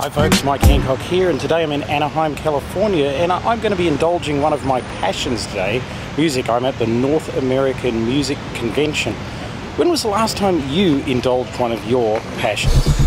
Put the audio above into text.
Hi folks, Mike Handcock here, and today I'm in Anaheim, California, and I'm going to be indulging one of my passions today, music. I'm at the North American Music Convention. When was the last time you indulged one of your passions?